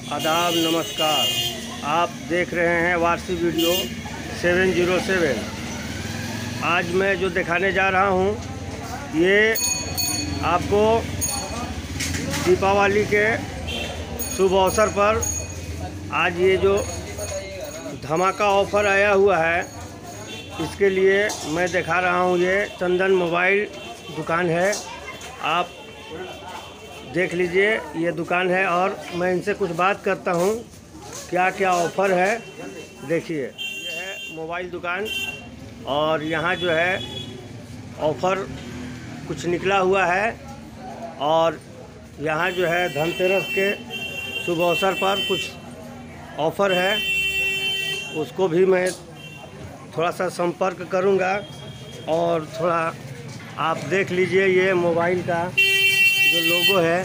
आदाब, नमस्कार। आप देख रहे हैं वारसी वीडियो 707। आज मैं जो दिखाने जा रहा हूँ ये आपको दीपावली के शुभ अवसर पर आज ये जो धमाका ऑफ़र आया हुआ है इसके लिए मैं दिखा रहा हूँ। ये चंदन मोबाइल दुकान है, आप देख लीजिए। ये दुकान है और मैं इनसे कुछ बात करता हूँ क्या क्या ऑफ़र है। देखिए, ये है मोबाइल दुकान और यहाँ जो है ऑफ़र कुछ निकला हुआ है और यहाँ जो है धनतेरस के शुभ अवसर पर कुछ ऑफ़र है, उसको भी मैं थोड़ा सा संपर्क करूँगा और थोड़ा आप देख लीजिए। ये मोबाइल का जो लोगो है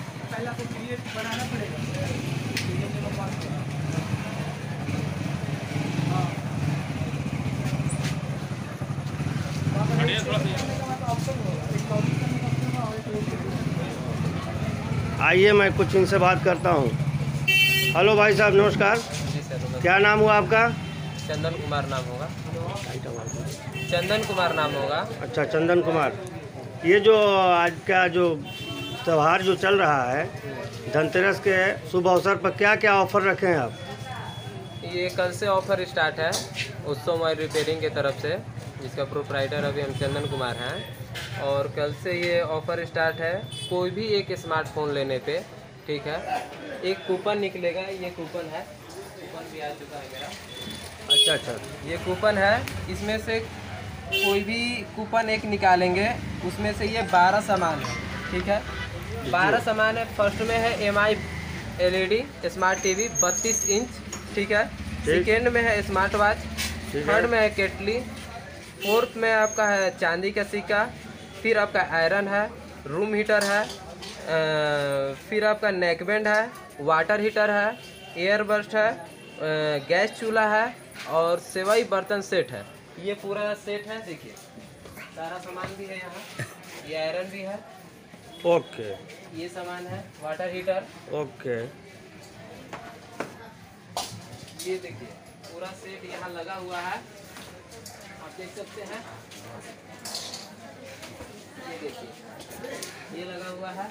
आइए मैं कुछ इनसे बात करता हूँ। हेलो भाई साहब, नमस्कार। जी सर, नमस्कार। क्या नाम हुआ आपका? चंदन कुमार नाम होगा। चंदन कुमार नाम होगा। अच्छा, चंदन कुमार। ये जो आज का जो त्यौहार जो चल रहा है धनतेरस के शुभ अवसर पर क्या क्या ऑफ़र रखे हैं आप? ये कल से ऑफ़र स्टार्ट है उत्सव मोबाइल रिपेयरिंग के तरफ से, जिसका प्रोप्राइटर अभी हम चंदन कुमार हैं। और कल से ये ऑफ़र स्टार्ट है। कोई भी एक स्मार्टफोन लेने पे, ठीक है, एक कूपन निकलेगा। ये कूपन है, कूपन भी आ चुका है मेरा। अच्छा, ये कूपन है, इसमें से कोई भी कूपन एक निकालेंगे, उसमें से ये 12 सामान है, ठीक है। 12 सामान है। फर्स्ट में है MI LED smart TV 32 inch, ठीक है। सेकेंड में है स्मार्ट वॉच, थर्ड में है केटली, फोर्थ में आपका है चांदी का सिक्का, फिर आपका आयरन है, रूम हीटर है, फिर आपका नेक बैंड है, वाटर हीटर है, एयरबर्स्ट है, गैस चूल्हा है और सेवई बर्तन सेट है। ये पूरा सेट है। देखिए सारा सामान भी है यहाँ। ये आयरन भी है। ओके। ये सामान है वाटर हीटर। ओके। ये देखिए पूरा सेट यहाँ लगा हुआ है, आप देख सकते हैं। ये देखिए ये लगा हुआ है।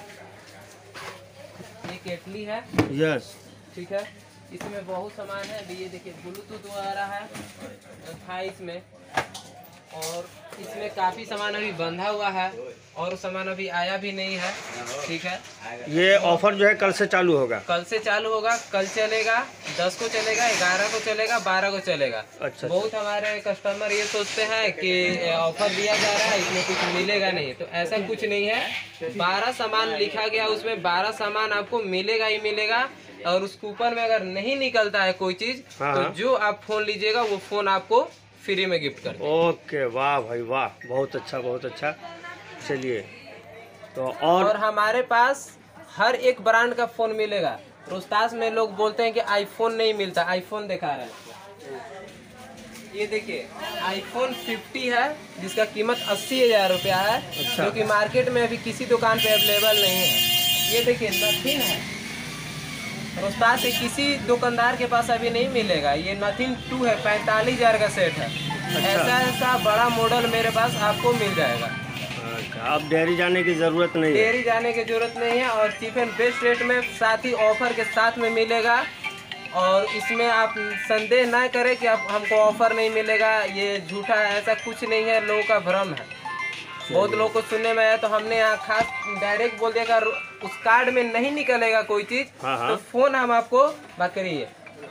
ये केटली है। यस, ठीक है। इसमें बहुत सामान है। अभी ये देखिए ब्लूटूथ वगैरह है था इसमें, और इसमें काफ़ी सामान अभी बंधा हुआ है और सामान अभी आया भी नहीं है, ठीक है। ये ऑफ़र जो है कल से चालू होगा? कल से चालू होगा, कल चलेगा, 10 को चलेगा, 11 को चलेगा, 12 को चलेगा। अच्छा। बहुत हमारे कस्टमर ये सोचते हैं कि ऑफर दिया जा रहा है, इसमें कुछ मिलेगा नहीं, तो ऐसा कुछ नहीं है। 12 सामान लिखा गया, उसमें 12 सामान आपको मिलेगा ही मिलेगा। और उस कूपन में अगर नहीं निकलता है कोई चीज, तो जो आप फोन लीजिएगा वो फोन आपको फ्री में गिफ्ट कर देंगे। ओके, वाह भाई वाह, बहुत अच्छा, बहुत अच्छा। चलिए तो और हमारे पास हर एक ब्रांड का फोन मिलेगा। रोहतास में लोग बोलते हैं कि आईफोन नहीं मिलता, आईफोन दिखा रहा है। ये देखिए आईफोन 50 है, जिसका कीमत 80,000 रुपया है। अच्छा। जो कि मार्केट में अभी किसी दुकान पे अवेलेबल नहीं है। ये देखिए नथिंग है, रोहतास से किसी दुकानदार के पास अभी नहीं मिलेगा। ये नथिंग 2 है, 45,000 का सेट है। अच्छा। ऐसा बड़ा मॉडल मेरे पास आपको मिल जाएगा। अब डेयरी जाने की ज़रूरत नहीं है। डेयरी जाने की जरूरत नहीं है और चीप एंड बेस्ट रेट में साथ ही ऑफर के साथ में मिलेगा। और इसमें आप संदेह ना करें कि आप हमको ऑफर नहीं मिलेगा, ये झूठा है, ऐसा कुछ नहीं है, लोगों का भ्रम है। बहुत लोगों को सुनने में आया, तो हमने यहाँ खास डायरेक्ट बोल दिया उस कार्ड में नहीं निकलेगा कोई चीज, तो फोन हम आपको करिए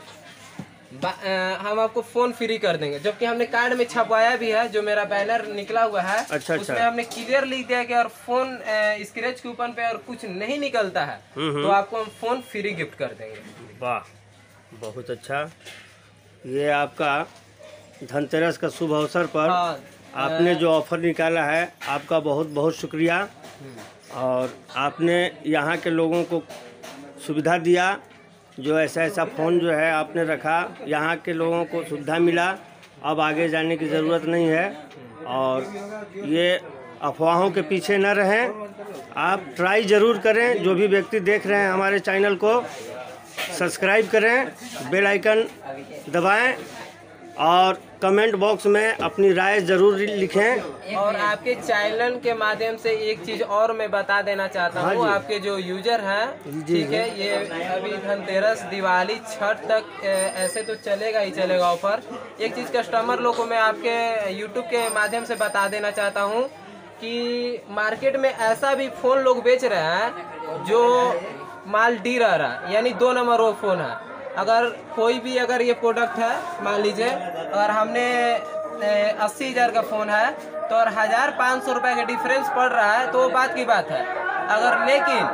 हम आपको फोन फ्री कर देंगे। जबकि हमने कार्ड में छपवाया भी है, जो मेरा बैनर निकला हुआ है। अच्छा। उसमें हमने क्लियर लिख दिया कि और फोन स्क्रैच कूपन पे और कुछ नहीं निकलता है तो आपको हम फोन फ्री गिफ्ट कर देंगे। वाह, बहुत अच्छा। ये आपका धनतेरस का शुभ अवसर पर आपने जो ऑफ़र निकाला है, आपका बहुत बहुत शुक्रिया। और आपने यहाँ के लोगों को सुविधा दिया, जो ऐसा फ़ोन जो है आपने रखा, यहाँ के लोगों को सुविधा मिला। अब आगे जाने की ज़रूरत नहीं है और ये अफवाहों के पीछे न रहें, आप ट्राई ज़रूर करें। जो भी व्यक्ति देख रहे हैं हमारे चैनल को, सब्सक्राइब करें, बेल आइकन दबाएं और कमेंट बॉक्स में अपनी राय ज़रूर लिखें। और आपके चैनल के माध्यम से एक चीज़ और मैं बता देना चाहता हूँ, आपके जो यूजर हैं, ठीक है, ये अभी धनतेरस, दिवाली, छठ तक ऐसे तो चलेगा ही चलेगा ऑफर। एक चीज़ कस्टमर लोग को मैं आपके यूट्यूब के माध्यम से बता देना चाहता हूँ कि मार्केट में ऐसा भी फ़ोन लोग बेच रहे हैं जो माल डी रहा है, यानी 2 नंबर वो फ़ोन है। अगर कोई भी अगर ये प्रोडक्ट है, मान लीजिए अगर हमने 80,000 का फ़ोन है तो और 1,500 रुपये का डिफरेंस पड़ रहा है तो वो बात की बात है। अगर लेकिन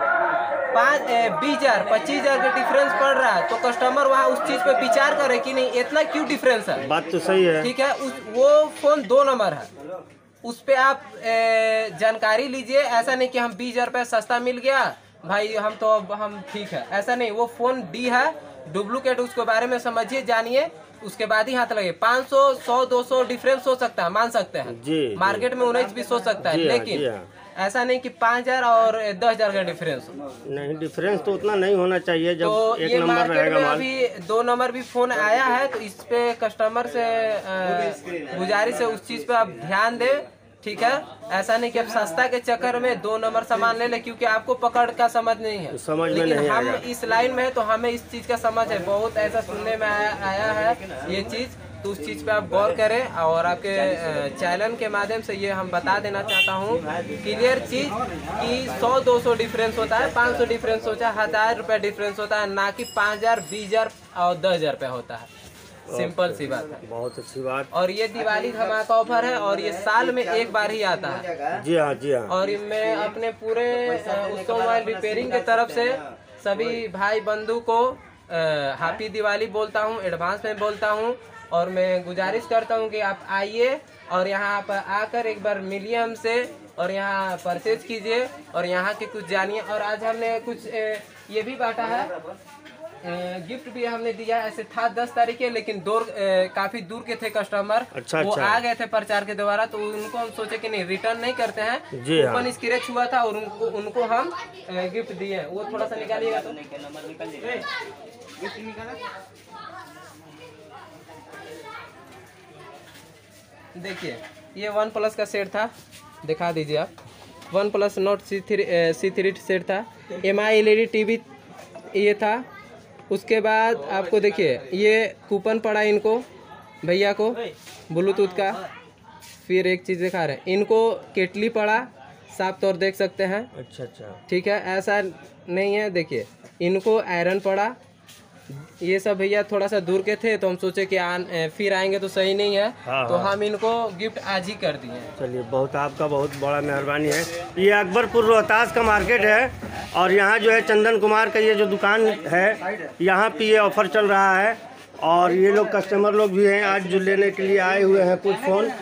20,000 25,000 का डिफरेंस पड़ रहा है तो कस्टमर वहाँ उस चीज़ पे विचार करे कि नहीं इतना क्यों डिफरेंस है। बात तो सही है, ठीक है। वो फ़ोन 2 नंबर है, उस पर आप जानकारी लीजिए। ऐसा नहीं कि हम 20,000 रुपये सस्ता मिल गया भाई हम तो अब हम ठीक है, ऐसा नहीं। वो फ़ोन डी है, डुप्लीकेट, उसके बारे में समझिए, जानिए, उसके बाद ही हाथ लगे। 500 100 200 डिफरेंस हो सकता है, मान सकते हैं जी, मार्केट में 19-20 हो सकता है, लेकिन ऐसा नहीं कि 5,000 और 10,000 का डिफरेंस नहीं। डिफरेंस तो उतना नहीं होना चाहिए जब तो एक ये नंबर मार्केट में अभी 2 नंबर भी फ़ोन आया है, तो इस पे कस्टमर से गुजारिश है उस चीज़ पे आप ध्यान दें, ठीक है। ऐसा नहीं कि आप सस्ता के चक्कर में 2 नंबर सामान ले लें, क्योंकि आपको पकड़ का समझ नहीं है, लेकिन हम इस लाइन में है तो हमें इस चीज़ का समझ है। बहुत ऐसा सुनने में आया है ये चीज़, तो उस चीज़ पे आप गौर करें। और आपके चैनल के माध्यम से ये हम बता देना चाहता हूँ क्लियर चीज़ कि 100-200 डिफरेंस होता है, 500 डिफरेंस होता है, 1,000 रुपये डिफरेंस होता है, ना कि 5,000 20,000 और 10,000 रुपये होता है। सिंपल सी बात है। बहुत अच्छी बात। और ये दिवाली धमाका ऑफर है और ये साल में एक बार ही आता है। जी हाँ, जी हाँ। और मैं अपने पूरे उत्सव मोबाइल रिपेयरिंग की तरफ से सभी भाई बंधु को हैप्पी दिवाली बोलता हूँ, एडवांस में बोलता हूँ। और मैं गुजारिश करता हूँ कि आप आइए और यहाँ पर आकर एक बार मिलिए हमसे और यहाँ परचेज कीजिए और यहाँ के कुछ जानिए। और आज हमने कुछ ये भी बांटा है, गिफ्ट भी हमने दिया। ऐसे था 10 तारीख के, लेकिन काफी दूर के थे कस्टमर, वो आ गए थे प्रचार के द्वारा, तो उनको हम सोचे कि नहीं रिटर्न नहीं करते हैं, कूपन स्क्रैच हुआ था और उनको हम गिफ्ट दिए। वो थोड़ा सा निकालिएगा तो देखिए, ये OnePlus का सेट था, दिखा दीजिए आप। OnePlus Nord C3 सेट था, MI LED TV ये था। उसके बाद आपको देखिए ये कूपन पड़ा इनको भैया को ब्लूटूथ का। फिर एक चीज़ दिखा रहे हैं, इनको केटली पड़ा, साफ तौर देख सकते हैं। अच्छा अच्छा, ठीक है, ऐसा नहीं है। देखिए इनको आयरन पड़ा। ये सब भैया थोड़ा सा दूर के थे तो हम सोचे कि फिर आएंगे तो सही नहीं है, तो हम इनको गिफ्ट आज ही कर दिए। चलिए, बहुत आपका बहुत बड़ा मेहरबानी है। ये अकबरपुर रोहतास का मार्केट है और यहाँ जो है चंदन कुमार का ये जो दुकान है, यहाँ पे ये ऑफर चल रहा है। और ये लोग कस्टमर लोग भी हैं आज जो लेने के लिए आए हुए हैं कुछ फ़ोन।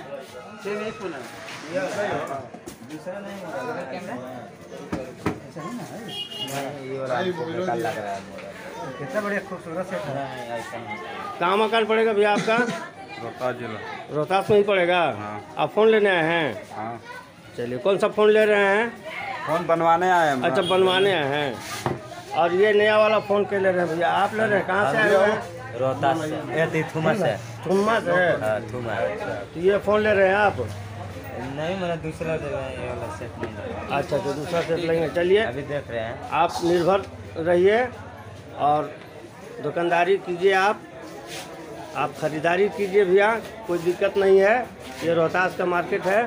कितना बढ़िया खूबसूरत सेट है। कहाँ मकान पड़ेगा भैया आपका? रोहतास जिला। रोहतास में ही पड़ेगा। हाँ। आप फ़ोन लेने आए हैं? हाँ। चलिए, कौन सा फ़ोन ले रहे हैं? फ़ोन बनवाने आए हैं। अच्छा, बनवाने आए हैं। और ये नया वाला फ़ोन क्या ले रहे हैं भैया? आप ले रहे हैं? कहाँ से आए हैं? रोहतास से। थुमा से। थुमा से? हाँ, थुमा। तो ये फ़ोन ले रहे हैं आप? नहीं, मैंने दूसरा वाला सेट नहीं। अच्छा, तो दूसरा सेट लेंगे। चलिए, अभी देख रहे हैं। आप निर्भर रहिए और दुकानदारी कीजिए। आप ख़रीदारी कीजिए भैया, कोई दिक्कत नहीं है। ये रोहतास का मार्केट है।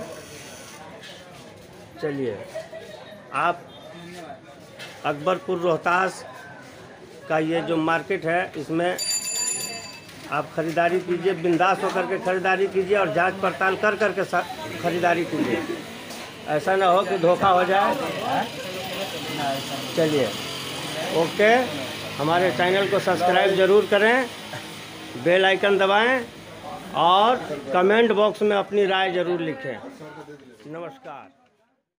चलिए, आप अकबरपुर रोहतास का ये जो मार्केट है, इसमें आप ख़रीदारी कीजिए, बिंदास होकर के ख़रीदारी कीजिए और जांच पड़ताल कर करके ख़रीदारी कीजिए। ऐसा ना हो कि धोखा हो जाए। चलिए, ओके। हमारे चैनल को सब्सक्राइब ज़रूर करें, बेल आइकन दबाएं और कमेंट बॉक्स में अपनी राय ज़रूर लिखें। नमस्कार।